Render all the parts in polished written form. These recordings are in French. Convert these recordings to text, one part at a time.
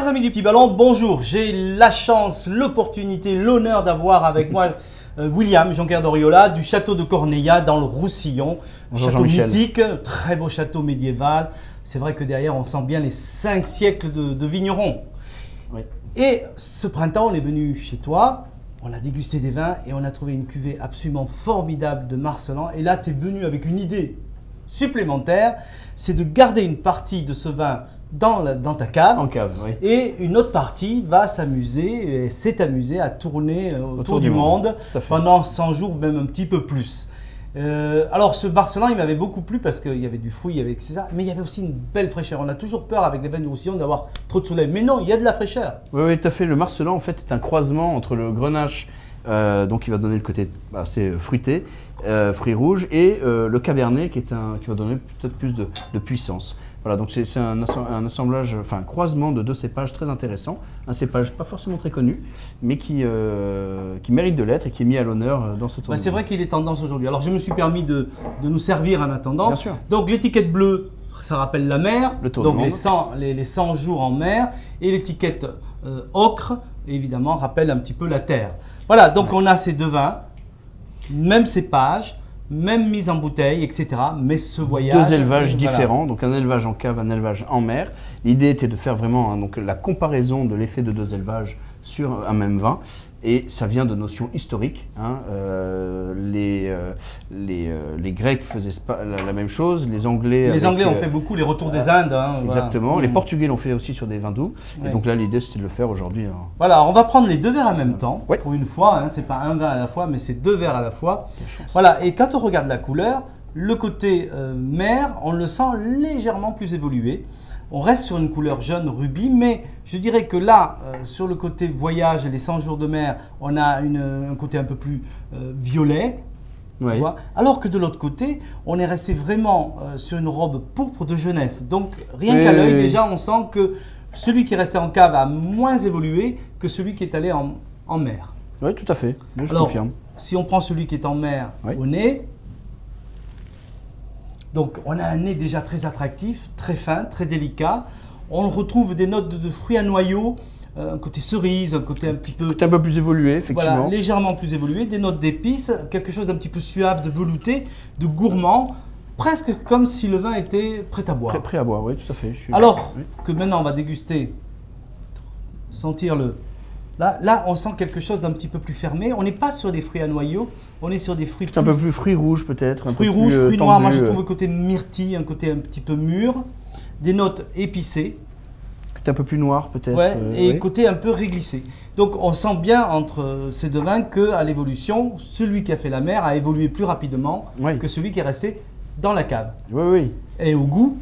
Chers amis du Petit Ballon, bonjour. J'ai la chance, l'opportunité, l'honneur d'avoir avec moi William Jonker d'Oriola du château de Corneilla dans le Roussillon. Bonjour Château Jean-Michel. mythique, très beau château médiéval. C'est vrai que derrière on sent bien les 5 siècles de vignerons. Oui. Et ce printemps, on est venu chez toi, on a dégusté des vins et on a trouvé une cuvée absolument formidable de Marcellan. Et là, tu es venu avec une idée supplémentaire, c'est de garder une partie de ce vin dans ta cave. En cave, oui. Et une autre partie va s'amuser, et s'est amusée à tourner autour du monde pendant 100 jours, même un petit peu plus. Alors ce Marcellan, il m'avait beaucoup plu parce qu'il y avait du fruit, il y avait etc. Mais il y avait aussi une belle fraîcheur. On a toujours peur avec les vins du Roussillon d'avoir trop de soleil. Mais non, il y a de la fraîcheur. Oui, oui, tout à fait. Le Marcellan, en fait, est un croisement entre le Grenache, donc qui va donner le côté assez fruité, fruits rouges, et le Cabernet qui va donner peut-être plus de puissance. Voilà, donc c'est un assemblage, enfin un croisement de deux cépages très intéressant. Un cépage pas forcément très connu, mais qui mérite de l'être et qui est mis à l'honneur dans ce tour. C'est vrai qu'il est tendance aujourd'hui. Alors je me suis permis de nous servir en attendant. Bien sûr. Donc l'étiquette bleue, ça rappelle la mer. Le tour donc du monde. les 100 jours en mer. Et l'étiquette ocre, évidemment, rappelle un petit peu la terre. Voilà, donc on a ces deux vins, même cépage, même mise en bouteille, etc. Mais ce voyage… Deux élevages voilà. différents, donc un élevage en cave, un élevage en mer. L'idée était de faire vraiment donc, la comparaison de l'effet de deux élevages sur un même vin. Et ça vient de notions historiques. Hein. Les Grecs faisaient la même chose, les Anglais… Les Anglais ont fait beaucoup les retours des Indes. Hein, exactement, voilà. Les Portugais l'ont fait aussi sur des vins doux. Oui. Et donc là, l'idée c'était de le faire aujourd'hui. Voilà, on va prendre les deux verres en même temps, oui. Pour une fois. Hein, c'est pas un vin à la fois, mais c'est deux verres à la fois. Voilà, et quand on regarde la couleur, le côté mer, on le sent légèrement plus évolué. On reste sur une couleur jaune rubis, mais je dirais que là, sur le côté voyage et les 100 jours de mer, on a un côté un peu plus violet. Oui. Tu vois, alors que de l'autre côté, on est resté vraiment sur une robe pourpre de jeunesse. Donc rien qu'à l'œil, déjà, on sent que celui qui est resté en cave a moins évolué que celui qui est allé en mer. Oui, tout à fait, je Alors, confirme. Si on prend celui qui est en mer au nez, donc on a un nez déjà très attractif, très fin, très délicat. On retrouve des notes de fruits à noyaux, un côté cerise, un côté un petit peu… Un peu plus évolué, effectivement. Voilà, légèrement plus évolué, des notes d'épices, quelque chose d'un petit peu suave, de velouté, de gourmand, presque comme si le vin était prêt à boire. Prêt à boire, oui, tout à fait. Alors que maintenant on va déguster, sentir le… Là, on sent quelque chose d'un petit peu plus fermé. On n'est pas sur des fruits à noyaux, on est sur des fruits un peu plus fruits rouges peut-être. Fruits rouges, fruits noirs. Moi, je trouve le côté myrtille, un côté un petit peu mûr, des notes épicées. Côté un peu plus noir peut-être. Ouais, et côté un peu réglissé. Donc, on sent bien entre ces deux vins qu'à l'évolution, celui qui a fait la mer a évolué plus rapidement que celui qui est resté dans la cave. Oui, oui. Et au goût,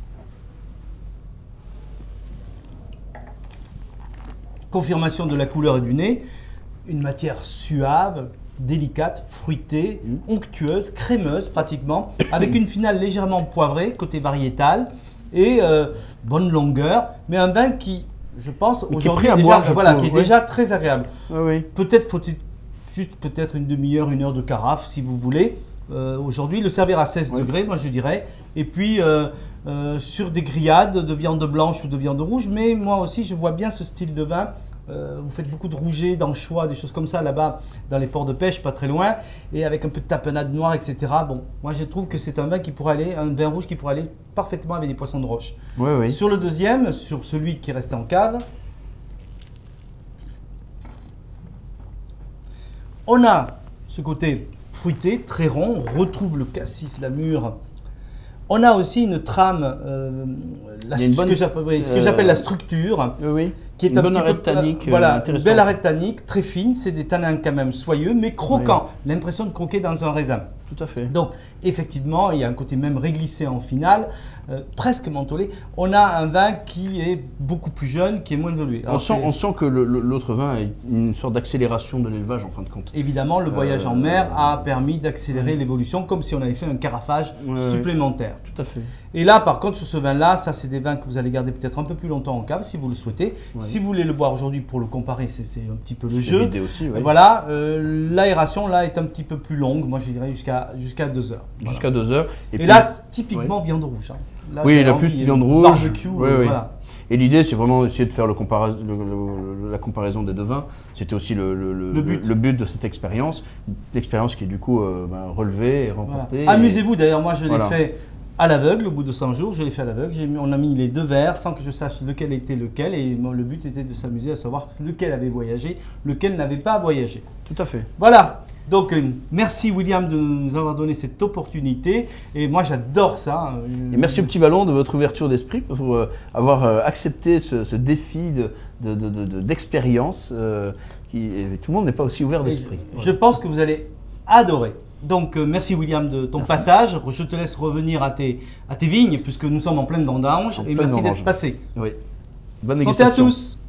confirmation de la couleur et du nez, une matière suave, délicate, fruitée, onctueuse, crémeuse pratiquement, avec une finale légèrement poivrée, côté variétal, et bonne longueur, mais un vin qui, je pense, aujourd'hui est déjà très agréable. Oui. Peut-être faut-il juste une demi-heure, une heure de carafe, si vous voulez. Aujourd'hui, le servir à 16 degrés, moi je dirais, et puis sur des grillades de viande blanche ou de viande rouge, mais moi aussi je vois bien ce style de vin. Vous faites beaucoup de rouget, d'anchois, des choses comme ça là-bas dans les ports de pêche, pas très loin, et avec un peu de tapenade noire, etc. Bon, moi je trouve que c'est un vin qui pourrait aller, un vin rouge qui pourrait aller parfaitement avec des poissons de roche. Oui. Sur le deuxième, sur celui qui est resté en cave, on a ce côté fruité, très rond, on retrouve le cassis, la mûre. On a aussi une trame, ce que j'appelle la structure, qui est un petit peu tannique, une belle arête tannique, très fine, c'est des tanins quand même soyeux, mais croquants, l'impression de croquer dans un raisin. Tout à fait. Donc effectivement, il y a un côté même réglissé en finale, presque mentholé. On a un vin qui est beaucoup plus jeune, qui est moins évolué. On sent que l'autre vin a une sorte d'accélération de l'élevage en fin de compte. Évidemment, le voyage en mer a permis d'accélérer l'évolution, comme si on avait fait un carafage supplémentaire. Tout à fait. Et là, par contre, sur ce vin-là, ça c'est des vins que vous allez garder peut-être un peu plus longtemps en cave, si vous le souhaitez. Si vous voulez le boire aujourd'hui pour le comparer, c'est un petit peu le jeu. L'idée aussi, voilà, l'aération là est un petit peu plus longue, moi je dirais jusqu'à 2 heures. Jusqu'à 2 heures. Et là, typiquement viande rouge. Hein. Là, Oui, j'avais la envie, plus de viande rouge. Barbecue, Oui, oui. voilà. Et l'idée, c'est vraiment essayer de faire la comparaison des deux vins. C'était aussi Le but. le but de cette expérience. L'expérience qui est du coup relevée et remportée. Voilà. Amusez-vous, d'ailleurs, moi je l'ai Voilà. fait à l'aveugle, au bout de 100 jours, je l'ai fait à l'aveugle. On a mis les 2 verres sans que je sache lequel était lequel. Et le but était de s'amuser à savoir lequel avait voyagé, lequel n'avait pas voyagé. Tout à fait. Voilà. Donc, merci William de nous avoir donné cette opportunité. Et moi, j'adore ça. Et merci au Petit Ballon de votre ouverture d'esprit pour avoir accepté ce défi d'expérience. Tout le monde n'est pas aussi ouvert d'esprit. Je pense que vous allez adorer. Donc, merci William de ton passage. Je te laisse revenir à tes vignes puisque nous sommes en pleine vendange. Et merci d'être passé. Oui. Bonne Santé à dégustation. tous.